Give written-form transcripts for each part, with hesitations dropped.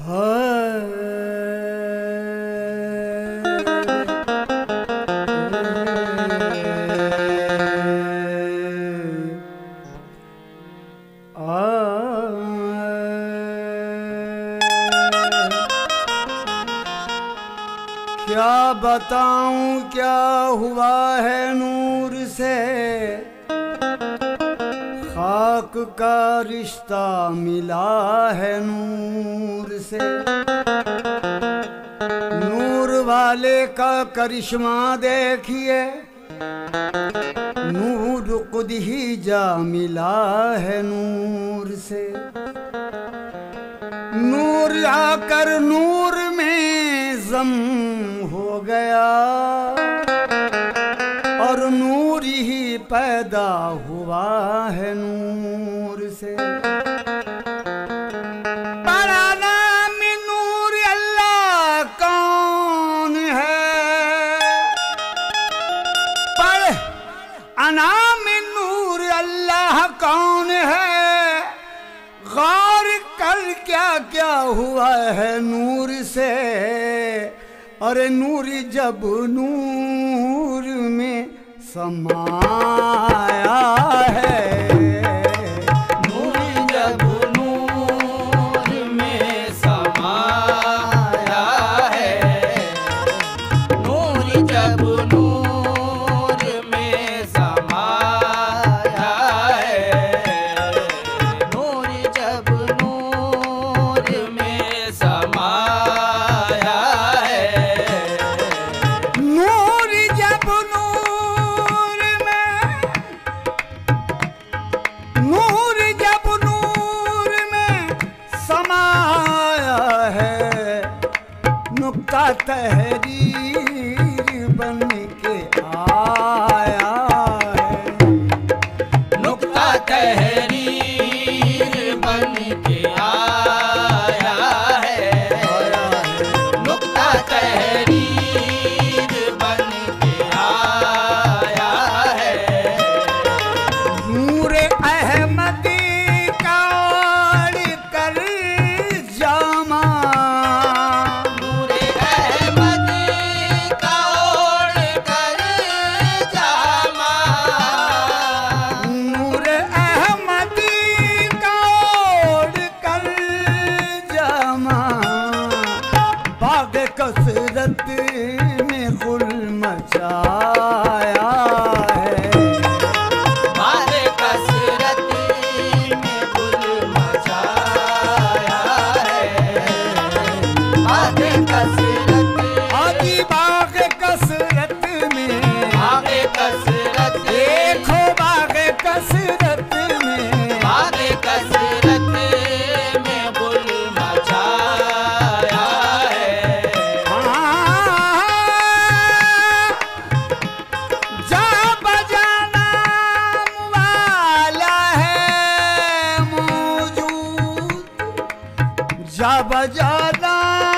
क्या बताऊं क्या हुआ है नूर से, खाक का रिश्ता मिला है नूर से। नूर वाले का करिश्मा देखिए, नूर खुद ही जा मिला है नूर से। नूर आकर नूर में जम हो गया और नूर ही पैदा हुआ है नूर से। बड़ा नाम नूर अल्लाह कौन है, पढ़ अनाम नूर अल्लाह कौन है। गौर कर क्या क्या हुआ है नूर से, अरे नूर जब नूर में समाया है। नूर जब नूर में समाया है, नूर जब नूर में समाया है, नूर जब नूर में समाया है, नूर जब नूर में समाया है, नुक्ता तहरीर बन के आया है। नुक्ता तहरीर बन के आया है, नुक्ता तहरीर बन के आया है। नूर अहमदी का ओढ़ कर जामा, नूर अहमदी का ओढ़ कर जामा, नूर अहमदी का ओढ़ कर जामा, बाग कसरत में गुल मचाया है। बाग कसरत में गुल मचाया है, बाग कसरत, आदि बाग कसरत में, बाग कसरत, देखो बाग कसरत में, बाग कसरत में गुल मचाया है। जा बजाना वाला है मौजूद, जा बजाना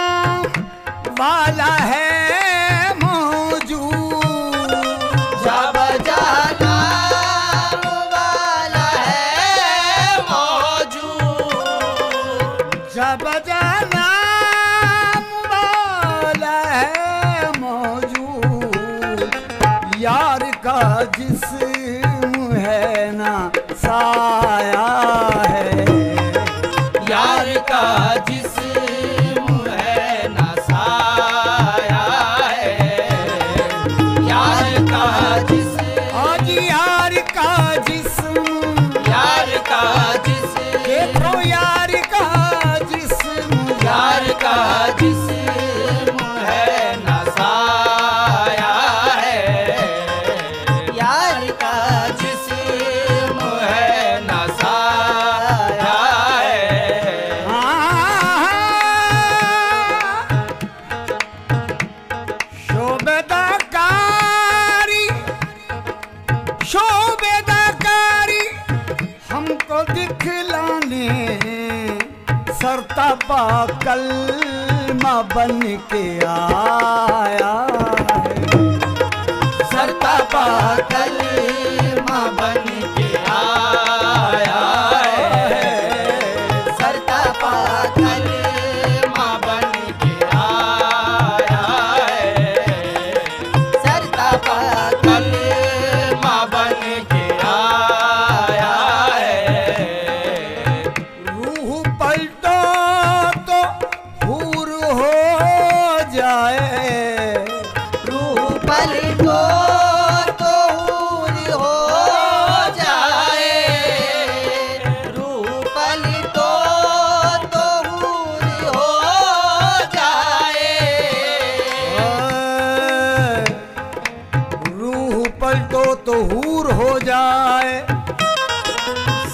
वाला है मौजूद, जब जाना वाला है मौजूद, जा बजाना वाला है मौजूद। यार का जिस्म है ना साया है, यार का जिस्म है ना साया है, यार का जिस्म, आज यार का जिस्म, यार का जिस्म, देखो यार का जिस्म, यार का जिस्म है ना साया है, यार का जिस्म है ना साया है। शोबेदाकारी शोबेदाकारी हमको दिखलाने, सरता पा कलमा बन के आया है। सरता पा कलमा बन के आया है, सरता पा कलमा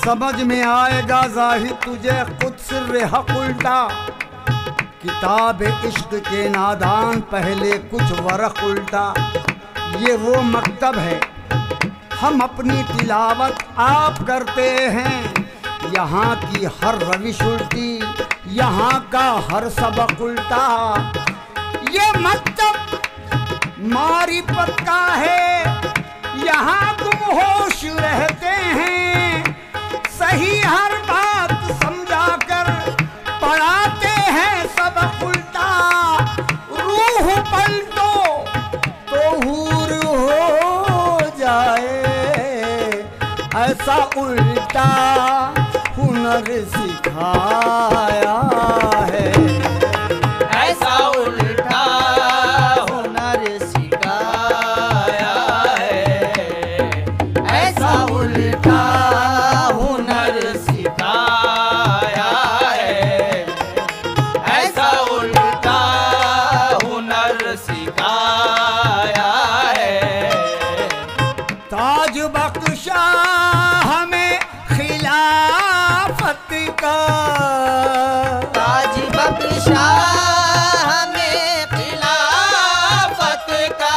समझ में आएगा जाहिर तुझे खुद सिर्र हक उल्टा। किताब इश्क के नादान पहले कुछ वरक उल्टा। ये वो मकतब है हम अपनी तिलावत आप करते हैं। यहाँ की हर रविश उल्टी, यहाँ का हर सबक उल्टा। ये मकतब मारिफत का है, यहाँ तुम होश रहते हैं। सही हर बात समझा कर पढ़ाते हैं सबक उल्टा। रूह पलटो तो हूर हो जाए, ऐसा उल्टा हुनर सिखाया है। ऐसा उल्टा हुनर सिखाया है। ऐसा उल्टा हुनर सिखाया है। ऐसा उल्टा हुनर सिखाया है। ताज बख्शा हमें खिलाफत का, ताज बख्शा हमें खिलाफत का।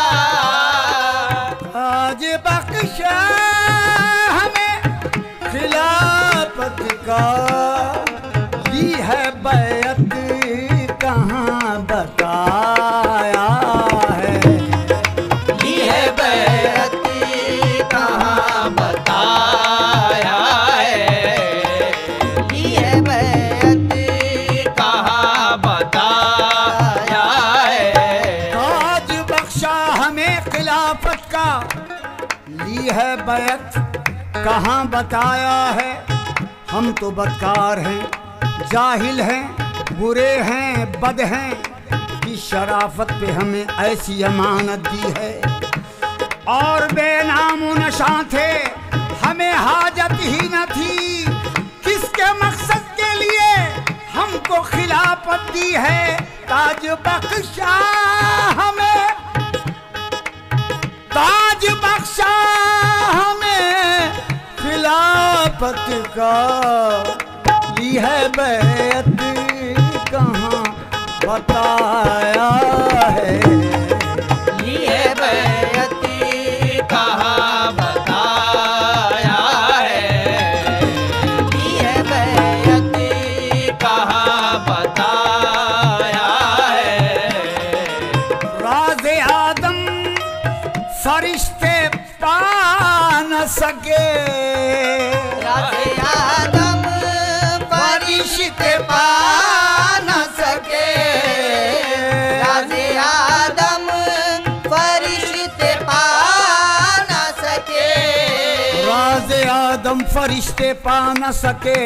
ताज बख्शा हमें खिलाफत का। ली है बैत कहाँ बताया है। ली है बैत कहाँ बताया है। ली है बैत कहाँ बताया है। ताज बख्शा हमें खिलाफत का, ली है बैत कहाँ बताया है। हम तो बदकार हैं, जाहिल हैं, बुरे हैं, बद हैं। कि शराफत पे हमें ऐसी अमानत दी है। और बेनामो नशा थे, हमें हाजत ही न थी। किसके मकसद के लिए हमको खिलाफत दी है। ताज बख्शा हमें, ताज बख्शा हमें खिलाफत का। ली है बैत कहाँ बताया है। ली है बैत कहाँ बताया है। ली है बैत कहाँ बताया है। राज़ आदम फरिश्ते पा न सके। राज़े आदम फरिश्ते पा न सके। राज़े आदम फरिश्ते पा न सके। राज़ आदम फरिश्ते पा न सके।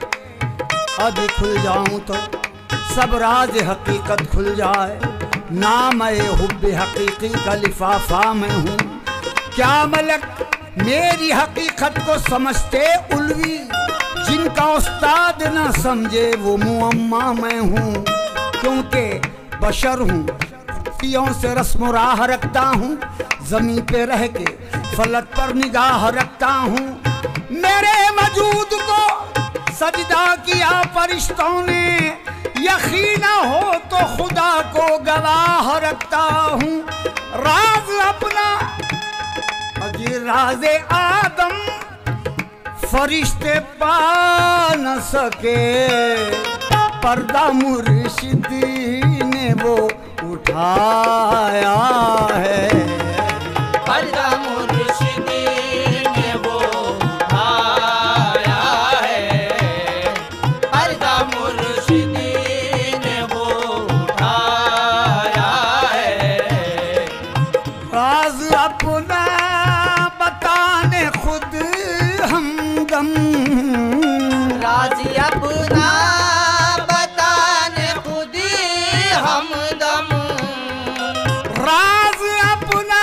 अभी खुल जाऊं तो सब राज हकीकत खुल जाए। नाम हुब्बे हकीकी का लिफाफा मैं हूँ। क्या मलक मेरी हकीकत को समझते उल्वी। जिनका उस्ताद न समझे वो मुअम्मा मैं हूँ। क्योंकि बशर हूँ, खुफियों से रस्म राह रखता हूँ। जमीन पे रह के फलक पर निगाह रखता हूँ। मेरे वजूद को सजदा किया फरिश्तों ने। यकीन हो तो खुदा को गवाह रखता हूँ। राज अपना अजी राज़े आदम फरिश्ते पा न सके। पर्दा मुर्शिद ने वो उठाया है। पर्दा मुर्शिद ने वो उठाया है। पर्दा मुर्शिद ने वो उठाया है। राज अपना बताने खुद हमदम। राज़ अपना बताने खुद हमदम। राज अपना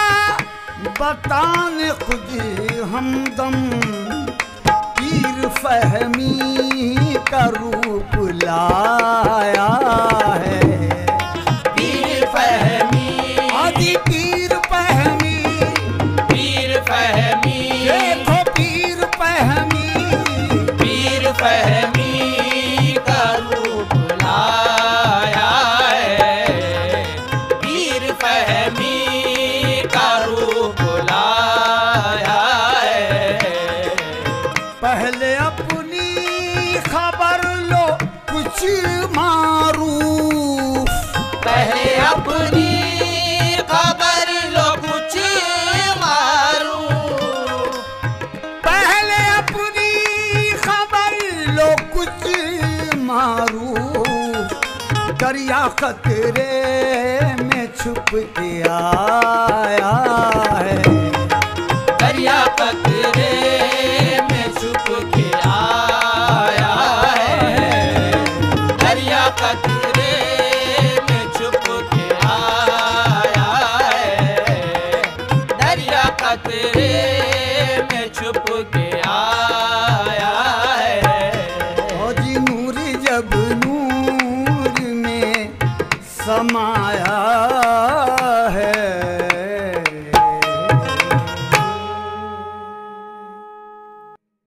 बताने खुद हमदम। पीर फहमी का रूप लाया है। पीर फहमी आदि पीर फहमी, पीर फहमी देखो पीर फहमी फहमी का रूप लाया है, पीर फहमी का रूप लाया है। पहले अपनी खबर लो कुछ मारूफ, पहले अपनी खबर लो कुछ मारूफ, पहले अपनी खबर लो कुछ मारूफ। दरिया खतरे में छुप के आया है,